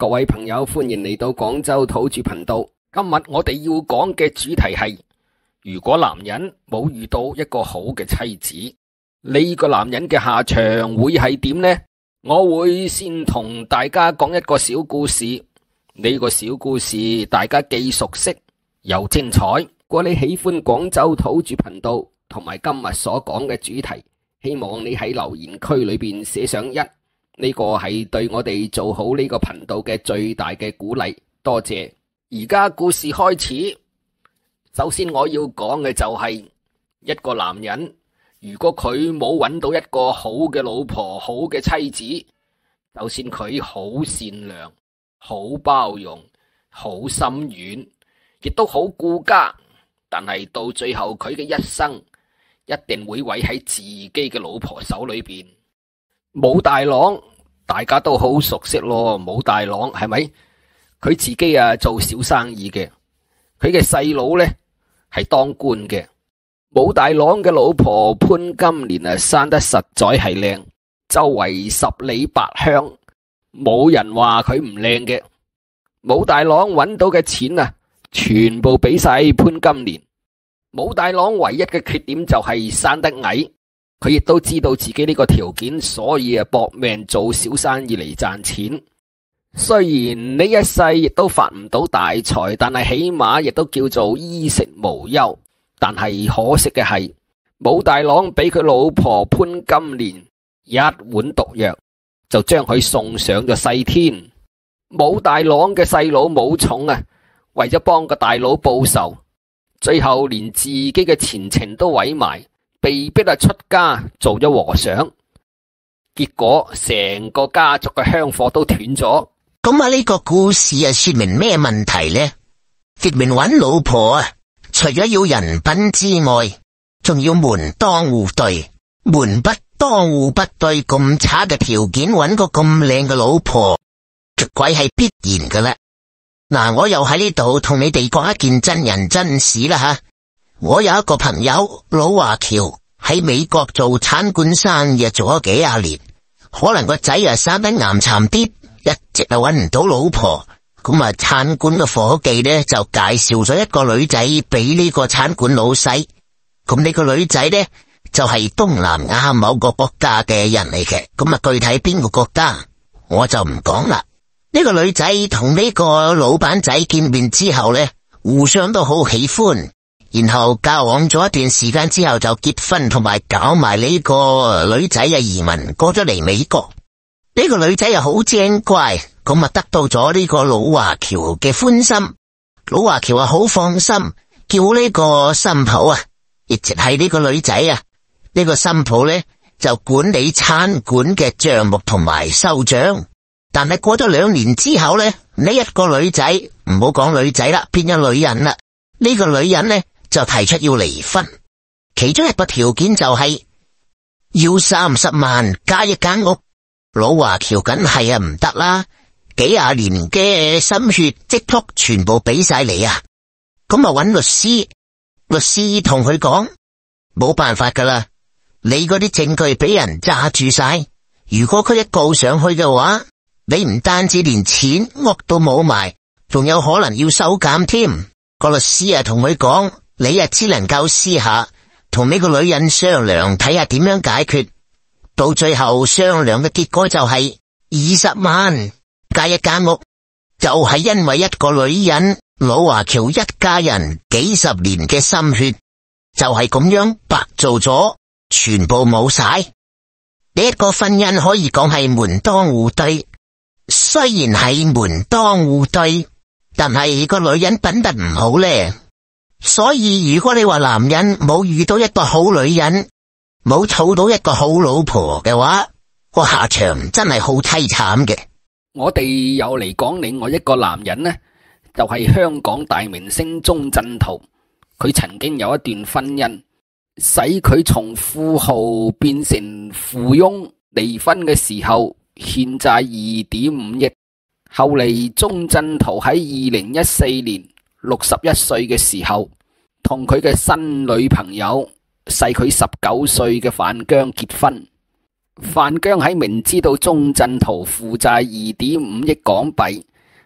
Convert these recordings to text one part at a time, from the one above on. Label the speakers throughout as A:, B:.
A: 各位朋友，歡迎嚟到廣州土著頻道。今日我哋要講嘅主題係：如果男人冇遇到一個好嘅妻子，呢個男人嘅下場會係點呢？我會先同大家講一個小故事。呢個小故事大家既熟悉又精彩。如果你喜歡廣州土著頻道同埋今日所講嘅主題，希望你喺留言區裏邊寫上一。呢個係對我哋做好呢個頻道嘅最大嘅鼓勵，多謝。而家故事開始，首先我要講嘅就係一個男人，如果佢冇揾到一個好嘅老婆、好嘅妻子，就算佢好善良、好包容、好心軟，亦都好顧家，但係到最後佢嘅一生一定會毀喺自己嘅老婆手裏邊。武大郎大家都好熟悉咯，武大郎係咪？佢自己做小生意嘅，佢嘅細佬呢係當官嘅。武大郎嘅老婆潘金蓮生得實在係靚，周圍十里八鄉冇人話佢唔靚嘅。武大郎揾到嘅錢全部俾晒潘金蓮。武大郎唯一嘅缺點就係生得矮。佢亦都知道自己呢個條件，所以搏命做小生意嚟賺錢。雖然呢一世亦都發唔到大財，但係起碼亦都叫做衣食無憂。但係可惜嘅係，武大郎俾佢老婆潘金蓮一碗毒藥，就將佢送上咗西天。武大郎嘅細佬武松為咗幫個大佬報仇，最後連自己嘅前程都毀埋，被逼出家做咗和尚，結果成個家族嘅香火都斷咗。
B: 咁呢個故事說明咩問題呢？說明揾老婆除咗要人品之外，仲要門當戶對。門不當戶不對，咁差嘅條件揾個咁靚嘅老婆，絕鬼係必然噶啦。嗱，我又喺呢度同你哋講一件真人真事啦吓。我有一個朋友老華僑喺美國做餐館生意做咗幾廿年，可能個仔生得岩巉啲，一直揾唔到老婆。咁餐館嘅伙計呢就介紹咗一個女仔俾呢個餐館老細。咁呢個女仔呢就係東南亞某個國家嘅人嚟嘅。咁具體邊個國家我就唔講啦。呢個女仔同呢個老闆仔見面之後呢，互相都好喜歡。然後交往咗一段時間之後就結婚，同埋搞埋呢個女仔移民過咗嚟美國。呢個女仔又好精乖，咁得到咗呢個老華僑嘅歡心。老華僑好放心，叫呢個新抱一直係呢個女仔呢個新抱呢就管理餐館嘅賬目同埋收賬。但係過咗2年之後呢，呢一個女仔，唔好講女仔啦，變咗女人啦。呢個女人呢就提出要離婚，其中一個條件就係要30萬加一間屋。老華僑梗係唔得啦，幾廿年嘅心血積蓄全部俾晒你啊！咁揾律師，律師同佢講冇辦法噶啦，你嗰啲證據俾人揸住晒，如果佢一告上去嘅話，你唔單止連錢屋都冇埋，仲有可能要收監添。個律師同佢講，你只能夠私下同呢個女人商量，睇下點樣解決。到最後商量嘅結果就係20萬加一間屋，就係因為一個女人，老華僑一家人幾十年嘅心血，就係咁樣白做咗，全部冇晒。呢一個婚姻可以講係門當戶對，雖然係門當戶對，但係個女人品德唔好呢。所以如果你話男人冇遇到一個好女人，冇儲到一個好老婆嘅話，個下場真係好淒慘嘅。
A: 我哋又嚟講另外一個男人呢，就係香港大明星鍾鎮濤。佢曾經有一段婚姻，使佢從富豪變成富翁。離婚嘅時候欠債2.5億。後嚟鍾鎮濤喺2014年61歲嘅時候，同佢嘅新女朋友細佢19歲嘅范姜結婚。范姜喺明知道鍾鎮濤負債2.5億港幣，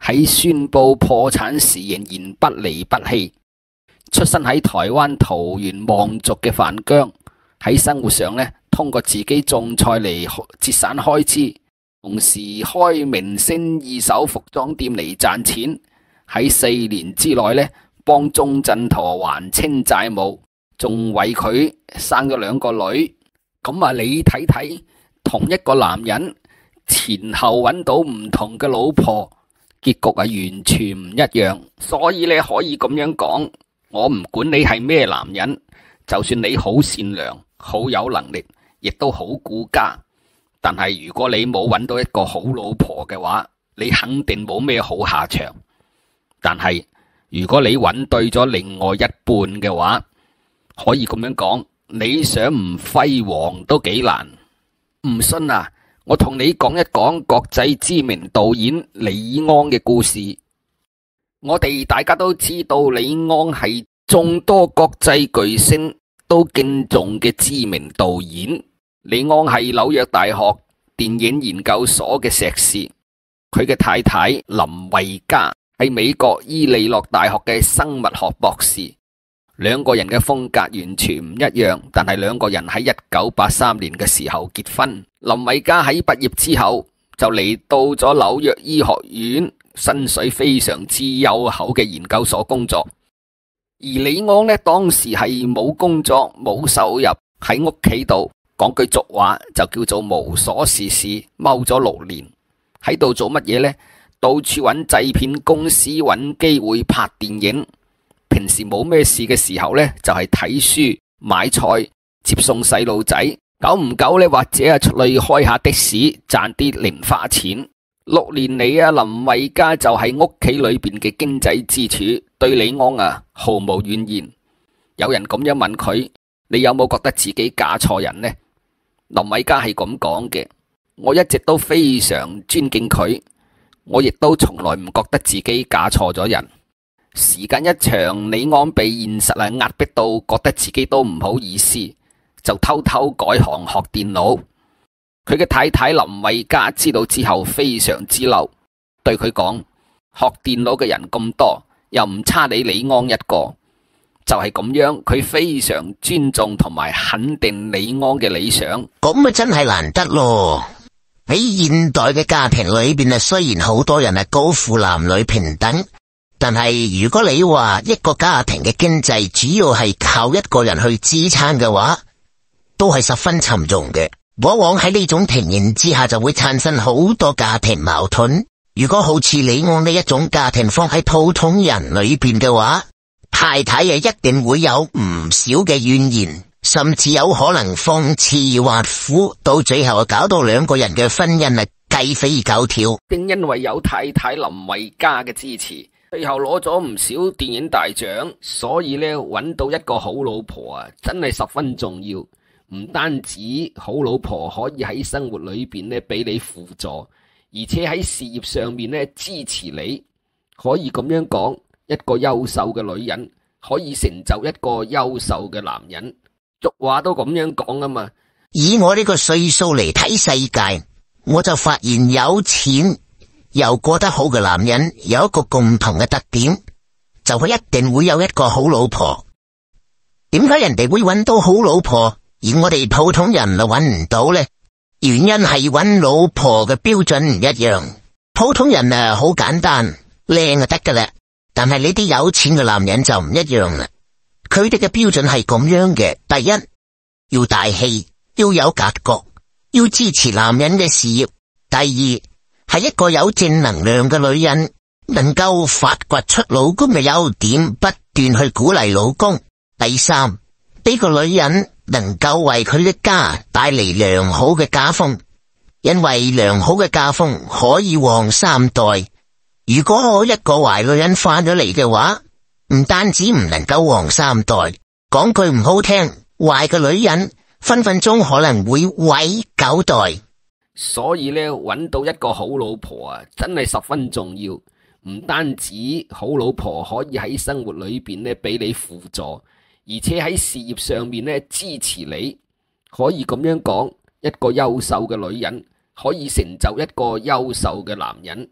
A: 喺宣布破產時仍然不離不棄。出身喺台灣桃園望族嘅范姜，喺生活上呢，通過自己種菜嚟節省開支，同時開明星二手服裝店嚟賺錢。喺4年之內呢，幫鐘鎮濤還清債務，仲為佢生咗2個女。咁啊，你睇睇，同一個男人前後揾到唔同嘅老婆，結局係完全唔一樣。所以你可以咁樣講，我唔管你係咩男人，就算你好善良、好有能力，亦都好顧家，但係如果你冇揾到一個好老婆嘅話，你肯定冇咩好下場。但係如果你揾對咗另外一半嘅話，可以咁樣講，你想唔輝煌都幾難。唔信啊，我同你講一講國際知名導演李安嘅故事。我哋大家都知道李安係眾多國際巨星都敬重嘅知名導演。李安係紐約大學電影研究所嘅碩士，佢嘅太太林慧嘉係美國伊利諾大學嘅生物學博士。2個人嘅風格完全唔一樣，但係2個人喺1983年嘅時候結婚。林慧嘉喺畢業之後就嚟到咗紐約醫學院，薪水非常之優厚嘅研究所工作。而李安呢，當時係冇工作冇收入，喺屋企度，講句俗話就叫做無所事事，踎咗6年。喺度做乜嘢呢？到處揾製片公司揾機會拍電影。平時冇咩事嘅時候呢，就係睇書、買菜、接送細路仔。久唔久呢，或者出去開下的士，賺啲零花錢。6年嚟林慧嘉就係屋企裏邊嘅經濟支柱，對李安毫無怨言。有人咁樣問佢：你有冇覺得自己嫁錯人呢？林慧嘉係咁講嘅：我一直都非常尊敬佢，我亦都從來唔覺得自己嫁錯咗人。時間一長，李安被現實壓迫到，覺得自己都唔好意思，就偷偷改行學電腦。佢嘅太太林慧嘉知道之後非常之嬲，對佢講：學電腦嘅人咁多，又唔差你李安一個。就係咁樣，佢非常尊重同埋肯定李安嘅理想。
B: 咁真係難得咯。喺現代嘅家庭裏邊雖然好多人高呼男女平等，但係如果你話一個家庭嘅經濟主要係靠一個人去支撐嘅話，都係十分沉重嘅。往往喺呢種情形之下，就會產生好多家庭矛盾。如果好似李安呢一種家庭放喺普通人裏邊嘅話，太太一定會有唔少嘅怨言，甚至有可能放肆挖苦，到最後搞到2個人嘅婚姻雞飛狗跳。
A: 正因為有太太林慧嘉嘅支持，最後攞咗唔少電影大獎，所以呢，揾到一個好老婆真係十分重要。唔單止好老婆可以喺生活裏邊呢俾你輔助，而且喺事業上面呢支持你。可以咁樣講，一個優秀嘅女人可以成就一個優秀嘅男人。俗話都咁樣講啊嘛。
B: 以我呢個歲數嚟睇世界，我就發現有錢又過得好嘅男人有一個共同嘅特點，就係一定會有一個好老婆。點解人哋會揾到好老婆，而我哋普通人就揾唔到呢？原因係揾老婆嘅標準唔一樣。普通人好簡單，靚就得噶啦。但係呢啲有錢嘅男人就唔一樣啦。佢哋嘅標準係咁樣嘅：第一，要大氣，要有格局，要支持男人嘅事業；第二，係一個有正能量嘅女人，能夠發掘出老公嘅優點，不斷去鼓勵老公；第三，呢個女人能夠為佢嘅家帶嚟良好嘅家風，因為良好嘅家風可以旺3代。如果一個壞女人翻咗嚟嘅話，唔單止唔能夠旺3代，講句唔好聽，壞嘅女人分分鐘可能會毀9代。
A: 所以呢，揾到一個好老婆真係十分重要。唔單止好老婆可以喺生活裏邊呢俾你輔助，而且喺事業上面呢支持你。可以咁樣講，一個優秀嘅女人可以成就一個優秀嘅男人。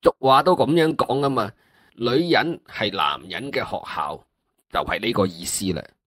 A: 俗話都咁樣講啊嘛，女人係男人嘅學校，就係呢個意思啦。